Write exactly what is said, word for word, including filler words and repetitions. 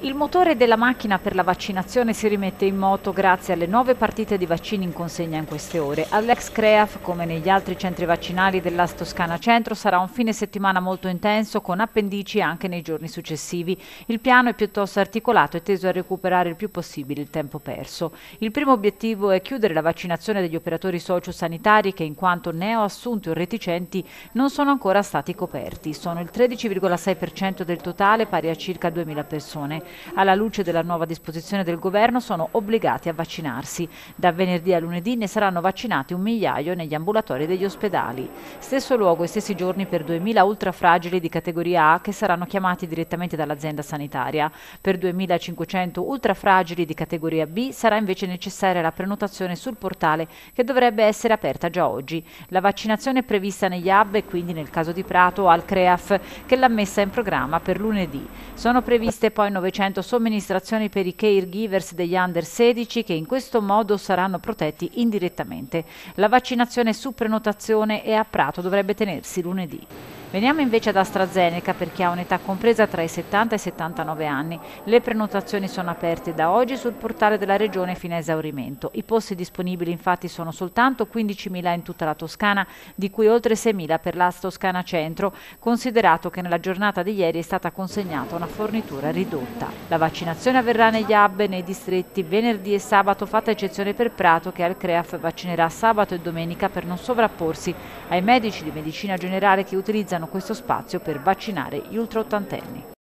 Il motore della macchina per la vaccinazione si rimette in moto grazie alle nuove partite di vaccini in consegna in queste ore. All'ex CREAF, come negli altri centri vaccinali della Toscana Centro, sarà un fine settimana molto intenso con appendici anche nei giorni successivi. Il piano è piuttosto articolato e teso a recuperare il più possibile il tempo perso. Il primo obiettivo è chiudere la vaccinazione degli operatori sociosanitari che, in quanto neoassunti o reticenti, non sono ancora stati coperti. Sono il tredici virgola sei per cento del totale, pari a circa duemila persone. Alla luce della nuova disposizione del governo sono obbligati a vaccinarsi. Da venerdì a lunedì ne saranno vaccinati un migliaio negli ambulatori degli ospedali. Stesso luogo e stessi giorni per duemila ultrafragili di categoria A che saranno chiamati direttamente dall'azienda sanitaria. Per duemilacinquecento ultrafragili di categoria B sarà invece necessaria la prenotazione sul portale che dovrebbe essere aperta già oggi. La vaccinazione è prevista negli hub e quindi nel caso di Prato al CREAF che l'ha messa in programma per lunedì. Sono previste poi novecento somministrazioni per i caregivers degli under sedici che in questo modo saranno protetti indirettamente. La vaccinazione su prenotazione e a Prato dovrebbe tenersi lunedì. Veniamo invece ad AstraZeneca per chi ha un'età compresa tra i settanta e i settantanove anni. Le prenotazioni sono aperte da oggi sul portale della regione fino a esaurimento. I posti disponibili infatti sono soltanto quindicimila in tutta la Toscana, di cui oltre seimila per la Toscana Centro, considerato che nella giornata di ieri è stata consegnata una fornitura ridotta. La vaccinazione avverrà negli hub e nei distretti venerdì e sabato, fatta eccezione per Prato che al CREAF vaccinerà sabato e domenica per non sovrapporsi ai medici di medicina generale che utilizzano questo spazio per vaccinare gli ultraottantenni.